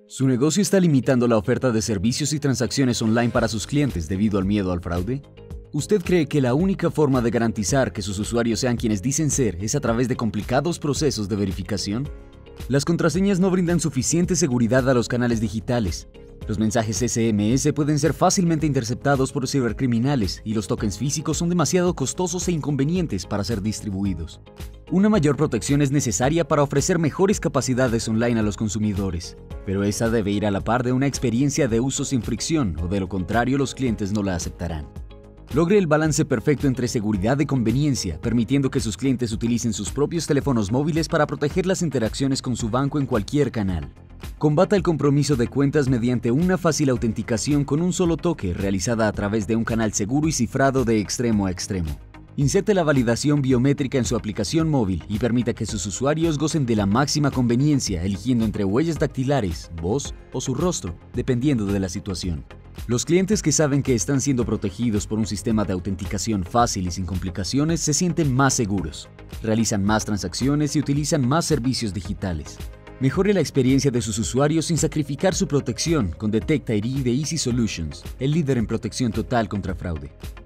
¿Su negocio está limitando la oferta de servicios y transacciones online para sus clientes debido al miedo al fraude? ¿Usted cree que la única forma de garantizar que sus usuarios sean quienes dicen ser es a través de complicados procesos de verificación? Las contraseñas no brindan suficiente seguridad a los canales digitales. Los mensajes SMS pueden ser fácilmente interceptados por cibercriminales y los tokens físicos son demasiado costosos e inconvenientes para ser distribuidos. Una mayor protección es necesaria para ofrecer mejores capacidades online a los consumidores, pero esa debe ir a la par de una experiencia de uso sin fricción o de lo contrario los clientes no la aceptarán. Logre el balance perfecto entre seguridad y conveniencia, permitiendo que sus clientes utilicen sus propios teléfonos móviles para proteger las interacciones con su banco en cualquier canal. Combata el compromiso de cuentas mediante una fácil autenticación con un solo toque realizada a través de un canal seguro y cifrado de extremo a extremo. Inserte la validación biométrica en su aplicación móvil y permita que sus usuarios gocen de la máxima conveniencia eligiendo entre huellas dactilares, voz o su rostro, dependiendo de la situación. Los clientes que saben que están siendo protegidos por un sistema de autenticación fácil y sin complicaciones se sienten más seguros, realizan más transacciones y utilizan más servicios digitales. Mejore la experiencia de sus usuarios sin sacrificar su protección con Detect ID de Easy Solutions, el líder en protección total contra fraude.